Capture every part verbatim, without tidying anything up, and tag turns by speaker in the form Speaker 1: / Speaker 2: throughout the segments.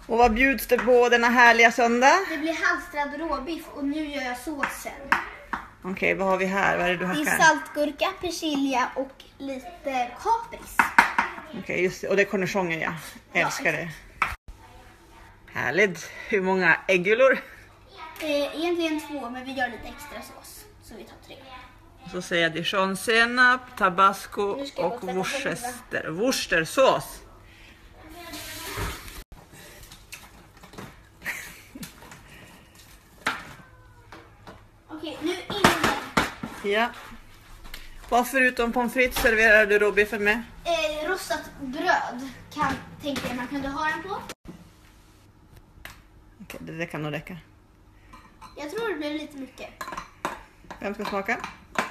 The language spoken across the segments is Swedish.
Speaker 1: Och vad bjuds det på denna härliga söndag?
Speaker 2: Det blir halstrad råbiff och nu gör jag såsen.
Speaker 1: Okej, okay, vad har vi här? Vad är det du hackar?
Speaker 2: Det är saltgurka, persilja och lite kapris.
Speaker 1: Okej, okay, just det. Och det är cornichoner, ja. Jag älskar det. Härligt. Hur många äggulor?
Speaker 2: Eh, egentligen två, men vi gör lite extra sås. Så vi tar tre.
Speaker 1: Så säger jag dijonsenap, tabasco och worcester. Worcestersås.
Speaker 2: Okej, nu innan.
Speaker 1: Ja. Vad förutom pommes frites serverar du råbiffen med?
Speaker 2: Eh, rostat bröd kan, tänkte jag man kunde ha den på.
Speaker 1: Okej, det, det kan nog räcka.
Speaker 2: Jag tror det blev lite mycket.
Speaker 1: Vem ska smaka?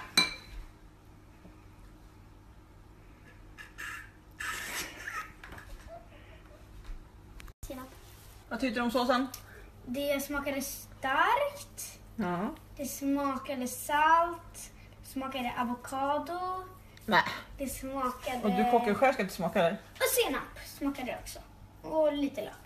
Speaker 2: Senap.
Speaker 1: Vad tyckte du om såsen?
Speaker 2: Det smakade starkt.
Speaker 1: Ja.
Speaker 2: Det smakade salt. Det smakade avokado.
Speaker 1: Nej.
Speaker 2: Det smakade...
Speaker 1: Och du kockar själv, ska inte smaka där?
Speaker 2: Och senap smakade det också. Och lite lök.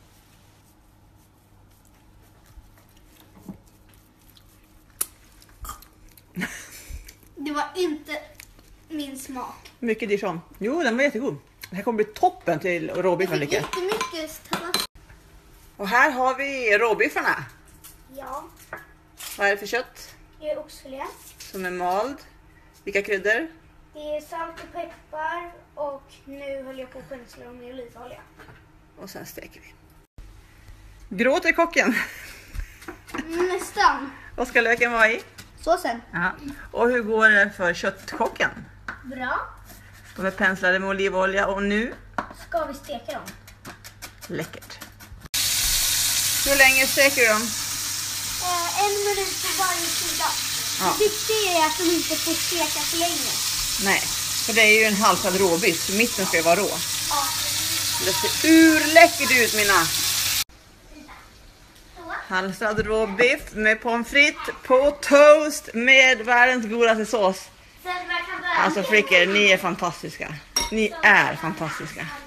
Speaker 2: Det var inte min smak.
Speaker 1: Mycket dijon. Jo, den var jättegod. Det här kommer bli toppen till råbiffen.
Speaker 2: Jag fick jättemycket tabasco.
Speaker 1: Och här har vi råbiffarna.
Speaker 2: Ja.
Speaker 1: Vad är det för kött?
Speaker 2: Det är oxfilé.
Speaker 1: Som är mald. Vilka kryddor?
Speaker 2: Det är salt och peppar. Och nu håller jag på att pensla dem med olivolja.
Speaker 1: Och sen steker vi. Gråter kocken?
Speaker 2: Nästan.
Speaker 1: Vad ska löken vara i?
Speaker 2: Såsen.
Speaker 1: Ja. Och hur går det för köttkocken?
Speaker 2: Bra.
Speaker 1: De är penslade med olivolja och nu?
Speaker 2: Ska vi steka dem?
Speaker 1: Läckert. Hur länge steker du dem?
Speaker 2: Eh, en minut på varje sida.
Speaker 1: Ja.
Speaker 2: Det viktiga är att de inte får steka för länge.
Speaker 1: Nej, för det är ju en halsad råbiff. Mitten ska ju vara rå.
Speaker 2: Ja.
Speaker 1: Det ser urläckert ut, mina. Halsad råbiff med pommes frites på toast med världens godaste sås. Alltså flickor, ni är fantastiska. Ni är fantastiska.